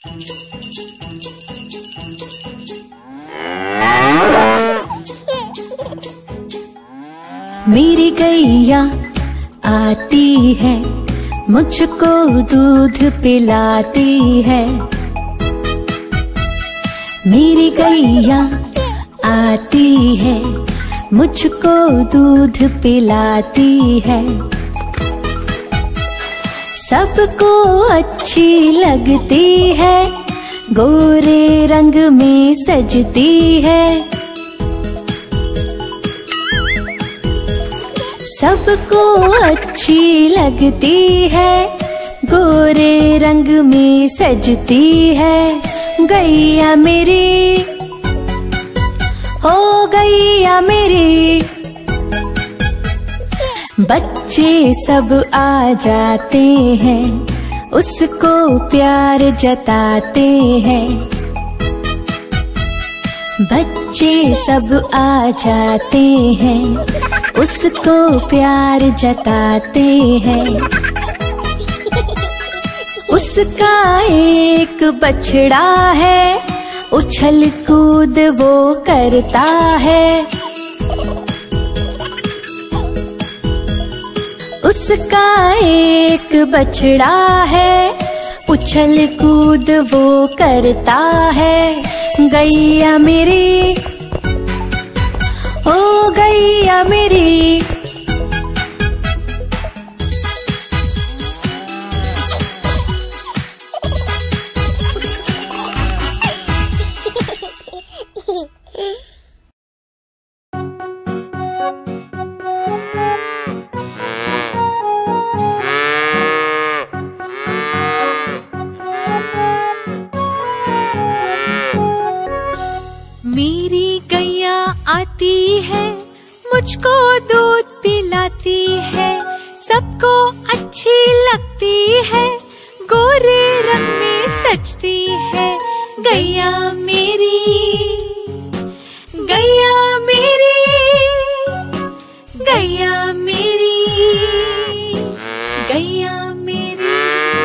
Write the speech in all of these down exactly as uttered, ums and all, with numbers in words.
मेरी गैया आती है, मुझको दूध पिलाती है। मेरी गैया आती है, मुझको दूध पिलाती है। सबको अच्छी लगती है, गोरे रंग में सजती है। सबको अच्छी लगती है, गोरे रंग में सजती है। गैया मेरी, ओ गैया मेरी। बच्चे सब आ जाते हैं, उसको प्यार जताते हैं। बच्चे सब आ जाते हैं, उसको प्यार जताते हैं। उसका एक बछड़ा है, उछल कूद वो करता है। उसका एक बछड़ा है, उछल कूद वो करता है। गैया मेरी, ओ गैया मेरी। मेरी गैया आती है, मुझको दूध पिलाती है। सबको अच्छी लगती है, गोरे रंग में सजती है। गैया मेरी, गैया मेरी, गैया मेरी, गैया मेरी।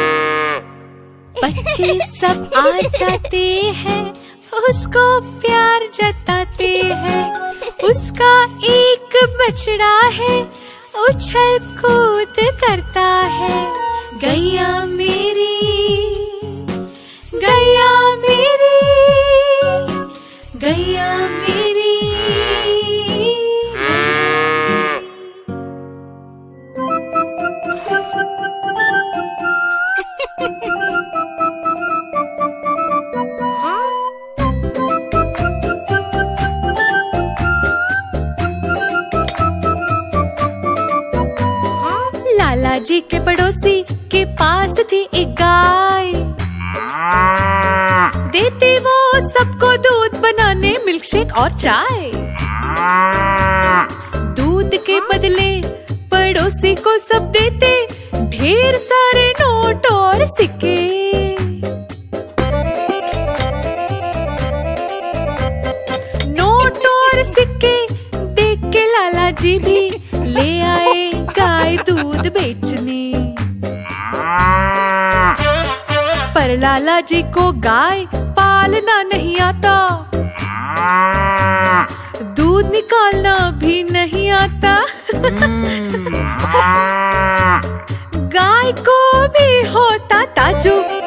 बच्चे सब आ जाते हैं, उसको प्यार जताते हैं। उसका एक बछड़ा है, उछल कूद करता है। गैया मेरी, गैया मेरी, गैया मेरी। लाला जी के पड़ोसी के पास थी एक गाय। देते वो सबको दूध बनाने, मिल्कशेक और चाय। दूध के बदले पड़ोसी को सब देते ढेर सारे नोट और सिक्के। नोट और सिक्के देख के लाला जी भी ले आए गाय दूध बेचने। पर लाला जी को गाय पालना नहीं आता, दूध निकालना भी नहीं आता। गाय को भी होता ताज्जुब,